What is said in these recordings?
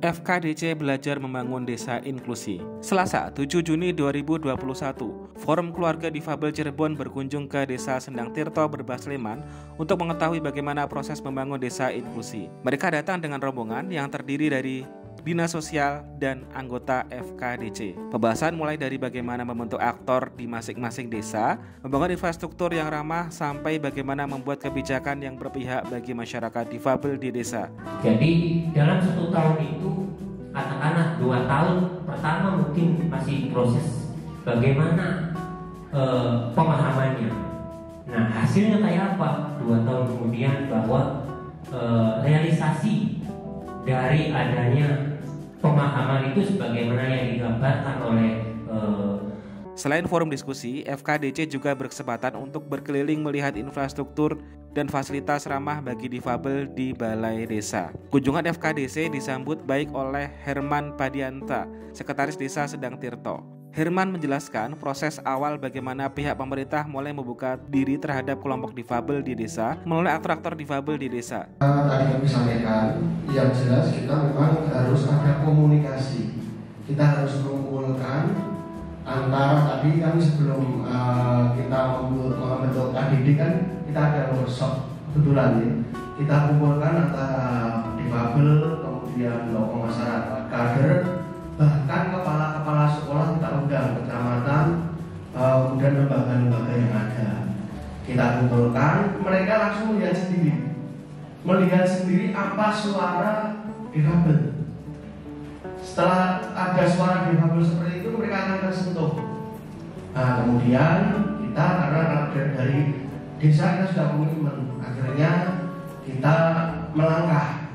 FKDC belajar membangun desa inklusi. Selasa, 7 Juni 2021, Forum Keluarga Difabel Cirebon berkunjung ke Desa Sendang Tirto, Brebes, Sleman untuk mengetahui bagaimana proses membangun desa inklusi. Mereka datang dengan rombongan yang terdiri dari Dinas Sosial dan anggota FKDC. Pembahasan mulai dari bagaimana membentuk aktor di masing-masing desa, membangun infrastruktur yang ramah, sampai bagaimana membuat kebijakan yang berpihak bagi masyarakat difabel di desa. Jadi dalam 1 tahun itu, katakanlah 2 tahun pertama mungkin masih proses bagaimana pemahamannya. Nah, hasilnya kayak apa? 2 tahun kemudian bahwa realisasi dari adanya pemahaman itu sebagaimana yang digambarkan oleh Selain forum diskusi, FKDC juga berkesempatan untuk berkeliling melihat infrastruktur dan fasilitas ramah bagi difabel di balai desa. Kunjungan FKDC disambut baik oleh Herman Padianta, Sekretaris Desa Sendang Tirto. Herman menjelaskan proses awal bagaimana pihak pemerintah mulai membuka diri terhadap kelompok difabel di desa melalui aktor-aktor difabel di desa. Tadi kami sampaikan, yang jelas kita memang harus ada komunikasi. Kita harus mengumpulkan antara tadi kan sebelum kita membentuk KDD kan kita ada workshop kebetulan ya. Kita kumpulkan antara difabel, kemudian tokoh masyarakat, kader, bahkan kepala-kepala sekolah kita undang, kecamatan, kemudian lembaga-lembaga yang ada. Kita kumpulkan, mereka langsung melihat sendiri apa suara difabel. Setelah ada suara difabel seperti itu, mereka akan tersentuh. Nah, kemudian kita karena dari desa kita sudah komitmen, akhirnya kita melangkah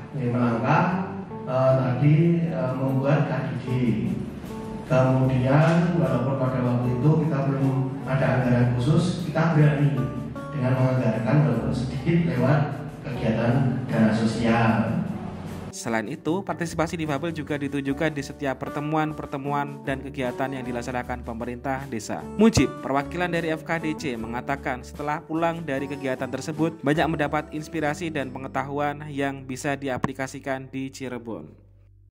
membuat KDD. Kemudian walaupun pada waktu itu kita belum ada anggaran khusus, kita berani dengan menganggarkan walaupun sedikit lewat kegiatan dana sosial. Selain itu, partisipasi difabel juga ditujukan di setiap pertemuan dan kegiatan yang dilaksanakan pemerintah desa. Mujib, perwakilan dari FKDC, mengatakan setelah pulang dari kegiatan tersebut, banyak mendapat inspirasi dan pengetahuan yang bisa diaplikasikan di Cirebon.